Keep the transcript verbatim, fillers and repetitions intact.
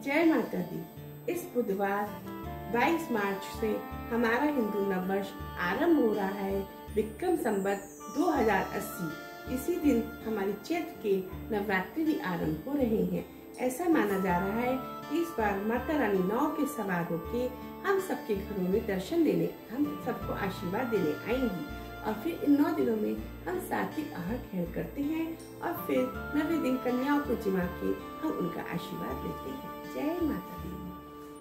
जय माता दी। इस बुधवार बाईस मार्च से हमारा हिंदू नववर्ष आरंभ हो रहा है, विक्रम संवत दो हज़ार अस्सी। इसी दिन हमारी चैत्र के नवरात्रि भी आरंभ हो रहे हैं। ऐसा माना जा रहा है कि इस बार माता रानी नाव के सवार होके हम सबके घरों में दर्शन देने, हम सबको आशीर्वाद देने आएंगी और फिर इन नौ दिनों में हम सात्विक आहार ग्रहण करते हैं और फिर नवे दिन कन्याओं को जिमा के हम उनका आशीर्वाद लेते हैं। जय माता दी।